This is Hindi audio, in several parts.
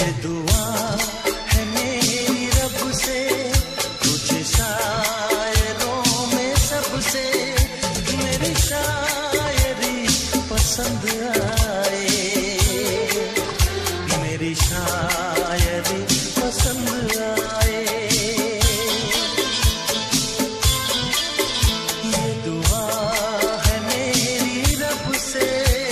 ये दुआ है मेरी रब से, तुझे शायरों में सबसे मेरी शायरी पसंद आए, मेरी शायरी पसंद आए। ये दुआ है मेरी रब से।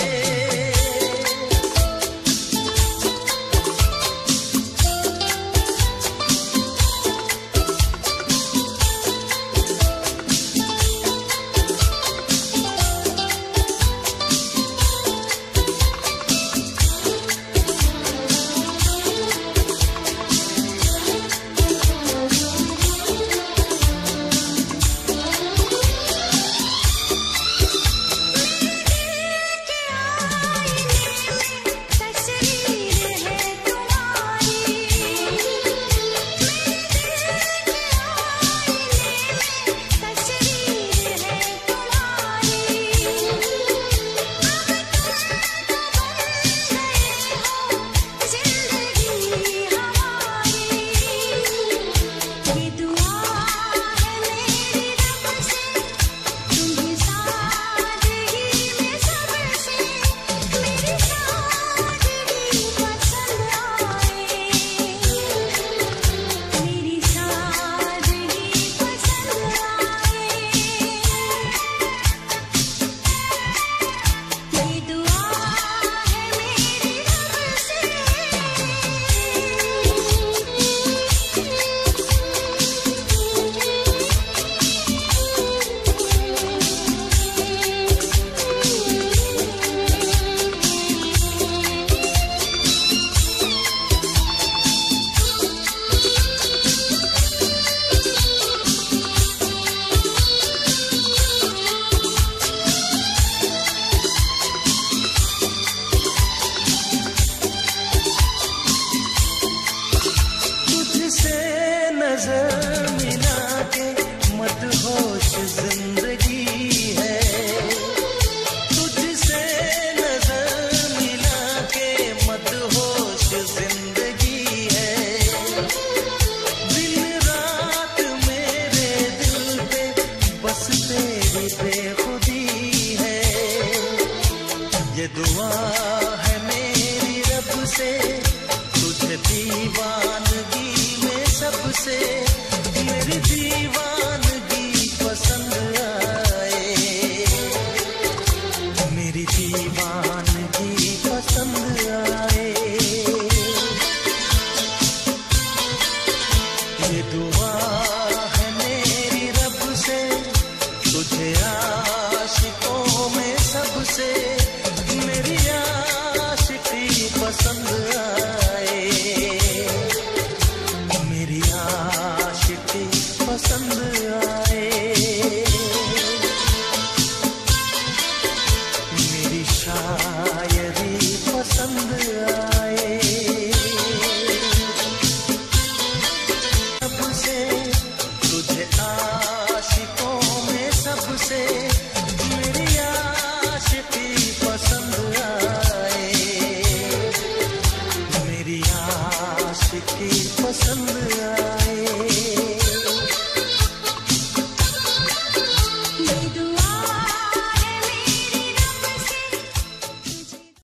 नजर मिला के मदहोश जिंदगी है, तुझसे नजर मिला के मदहोश जिंदगी है। दिन रात मेरे दिल पे बस तेरी बेखुदी है। ये दुआ है मेरी रब से, तुझे दीवानगी सबसे मेरी दीवार